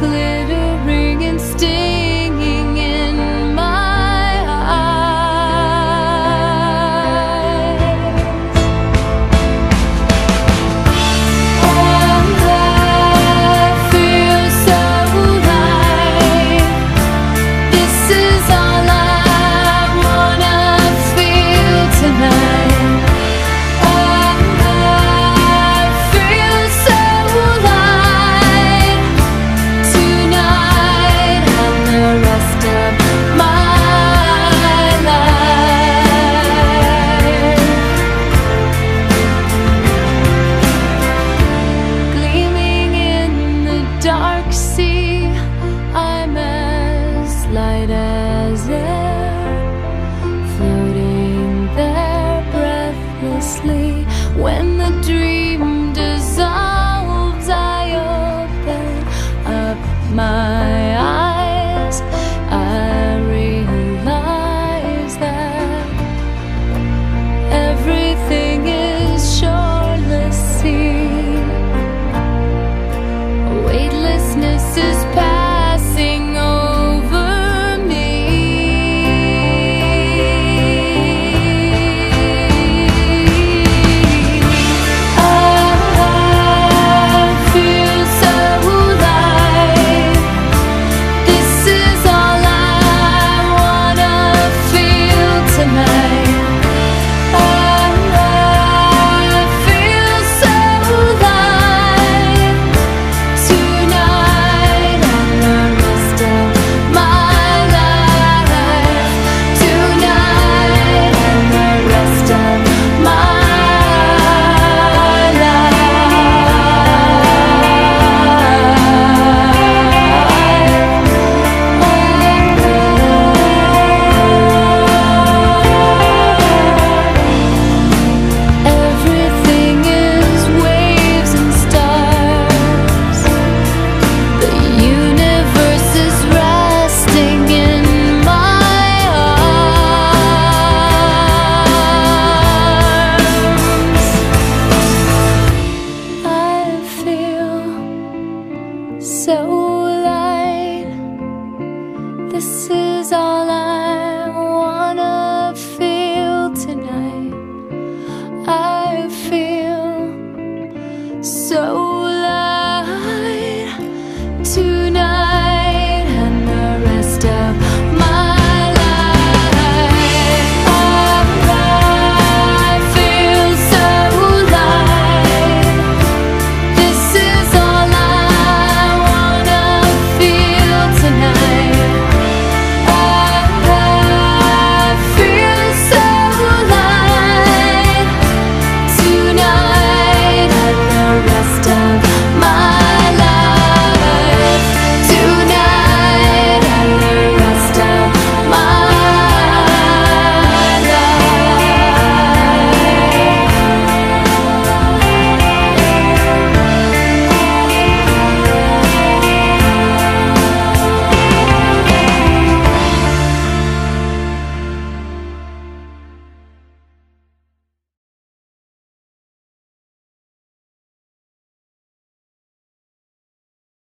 glittering and stinging in my eyes. And I feel so alive. This is all I wanna feel tonight. And I feel so alive tonight and the rest of my life. Gleaming in the dark sea, I'm as light as air, floating there breathlessly. When the dream dissolves, I open up my eyes. I realize that everything is shoreless sea. Weightlessness is passing over me. I feel so alive. This is all I wanna feel tonight. I feel so alive tonight and the rest of my life. Tonight and the rest of my Everything is waves and stars. The universe is resting in my arms. I feel so light. This is